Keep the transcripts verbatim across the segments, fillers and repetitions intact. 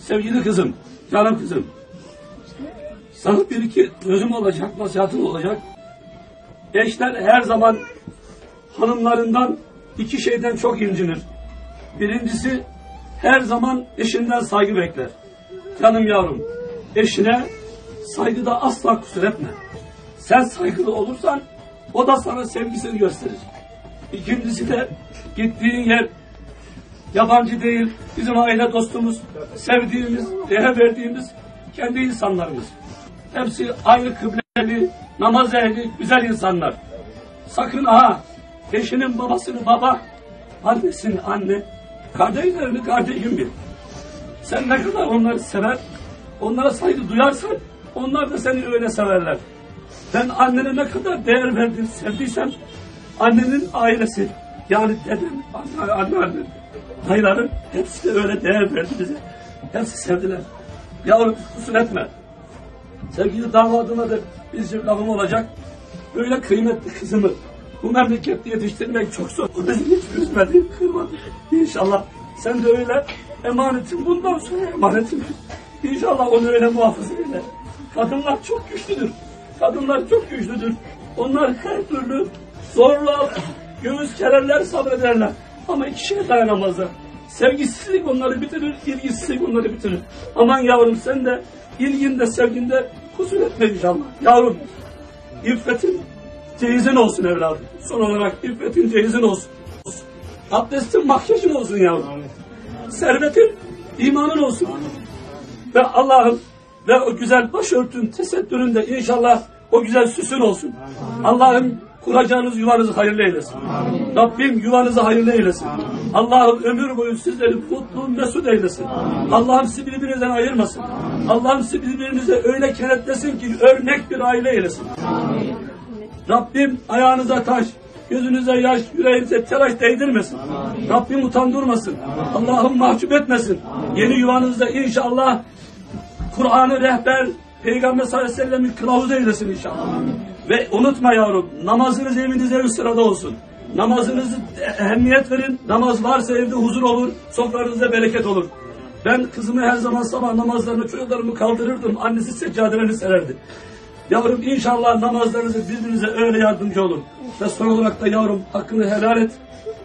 Sevgili kızım, canım kızım. Sana bir iki sözüm olacak, nasihatım olacak. Eşler her zaman hanımlarından iki şeyden çok incinir. Birincisi, her zaman eşinden saygı bekler. Canım yavrum, eşine saygıda asla kusur etme. Sen saygılı olursan, o da sana sevgisini gösterir. İkincisi de, gittiğin yer yabancı değil, bizim aile dostumuz, sevdiğimiz, değer verdiğimiz kendi insanlarımız. Hepsi aynı kıbleli, namaz ehli, güzel insanlar. Sakın ha, eşinin babasını baba, annesini anne, kardeşlerini kardeşim bil. Sen ne kadar onları sever, onlara saygı duyarsan, onlar da seni öyle severler. Ben annene ne kadar değer verdim, sevdiysem, annenin ailesi, yani dedem, anne, anne, anne, dayıların hepsi de öyle değer verdi bize. Hepsi sevdiler. Yavrum kusur etme. Sevgili damadıma da bir lafım olacak. Böyle kıymetli kızımı bu memlekette yetiştirmek çok zor. O bizi hiç üzmedi, kırmadı. İnşallah sen de öyle emanetin bundan sonra emanetin. İnşallah onu öyle muhafaza eyle. Kadınlar çok güçlüdür. Kadınlar çok güçlüdür. Onlar her türlü zorla göğüs kererler, sabrederler. Ama iki şeye dayanamazlar. Sevgisizlik onları bitirir, ilgisizlik onları bitirir. Aman yavrum sen de ilginde, sevginde kusur etme inşallah. Yavrum, iffetin cehizin olsun evladım. Son olarak iffetin cehizin olsun. Abdestin makyajın olsun yavrum. Servetin imanın olsun. Ve Allah'ım ve o güzel başörtün, tesettüründe inşallah o güzel süsün olsun. Allah'ım kuracağınız yuvanızı hayırlı eylesin. Amin. Rabbim yuvanızı hayırlı eylesin. Allah'ım ömür boyu sizleri mutlu, mesut eylesin. Allah'ım sizi birbirinizden ayırmasın. Allah'ım sizi birbirinize öyle kenetlesin ki örnek bir aile eylesin. Amin. Rabbim ayağınıza taş, gözünüze yaş, yüreğinize telaş değdirmesin. Amin. Rabbim utandırmasın. Allah'ım mahcup etmesin. Amin. Yeni yuvanızda inşallah Kur'an'ı rehber, Peygamber sallallahu aleyhi ve sellem'in kılavuzu eylesin inşallah. Amin. Ve unutma yavrum, namazınız evinizde bir sırada olsun. Namazınızı ehemmiyet verin. Namaz varsa evde huzur olur, sofranızda bereket olur. Ben kızımı her zaman sabah namazlarını, çocuklarımı kaldırırdım. Annesi seccadelerini sererdi. Yavrum inşallah namazlarınızı birbirinize öyle yardımcı olun. Ve son olarak da yavrum hakkını helal et.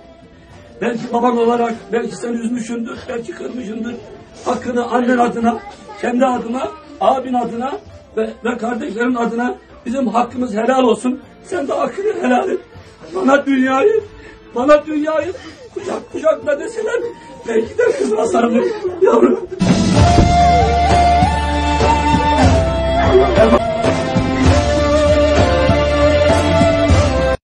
Belki baban olarak, belki sen üzmüşsündür, belki kırmışsındır. Hakkını annen adına, kendi adıma, abin adına ve, ve kardeşlerin adına bizim hakkımız helal olsun. Sen de hakkını helal et. Bana dünyayı, bana dünyayı kucak kucakla deseler belki de kızma sarılır yavrum.